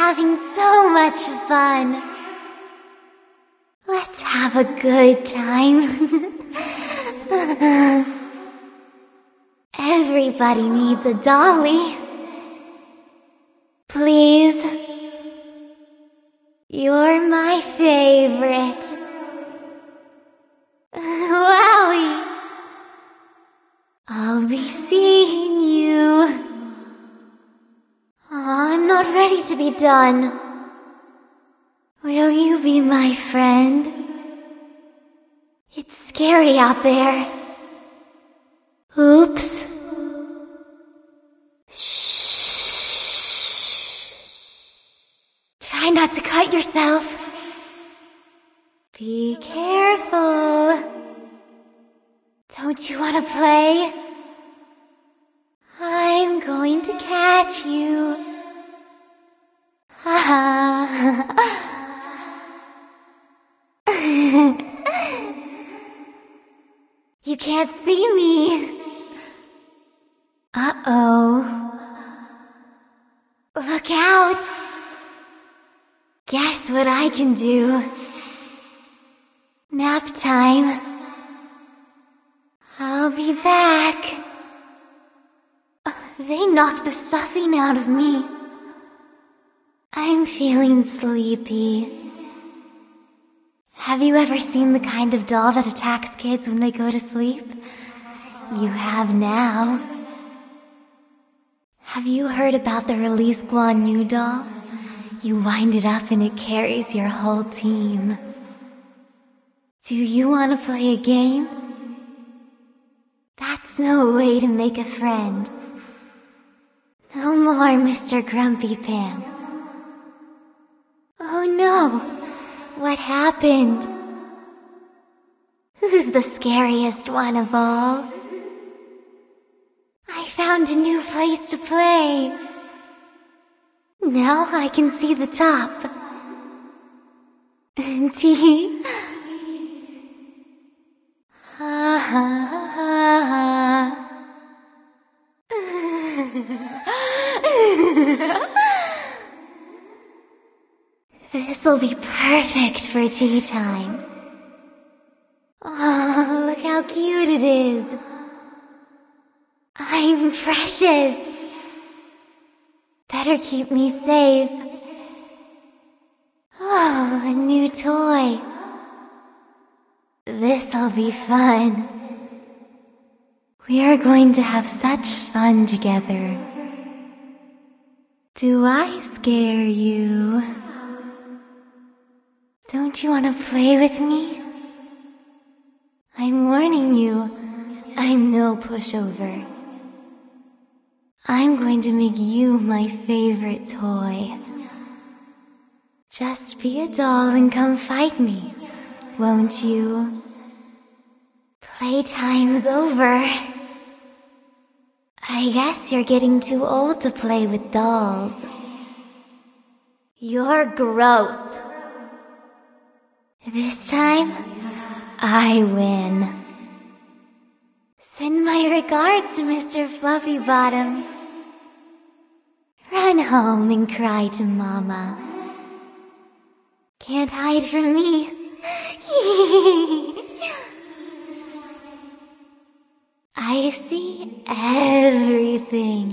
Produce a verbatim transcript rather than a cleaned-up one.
having so much fun. Let's have a good time. Everybody needs a dolly. Please. You're my favorite. Wowie. I'll be seeing you. Aw, I'm not ready to be done. Will you be my friend? It's scary out there. Oops. Try not to cut yourself. Be careful. Don't you want to play? I'm going to catch you. Ha You can't see me. Uh-oh. Look out. Guess what I can do? Nap time. I'll be back. Uh, they knocked the stuffing out of me. I'm feeling sleepy. Have you ever seen the kind of doll that attacks kids when they go to sleep? You have now. Have you heard about the Release Guan Yu doll? You wind it up and it carries your whole team. Do you want to play a game? That's no way to make a friend. No more Mister Grumpy Pants. Oh no! What happened? Who's the scariest one of all? I found a new place to play. Now I can see the top. Tee. Ha ha ha ha. This'll be perfect for tea time. Oh, look how cute it is. I'm precious. Better keep me safe. Oh, a new toy. This'll be fun. We are going to have such fun together. Do I scare you? Don't you want to play with me? I'm warning you, I'm no pushover. I'm going to make you my favorite toy. Just be a doll and come fight me, won't you? Playtime's over. I guess you're getting too old to play with dolls. You're gross. This time, I win. Send my regards to Mister Fluffy Bottoms. Run home and cry to Mama. Can't hide from me. I see everything.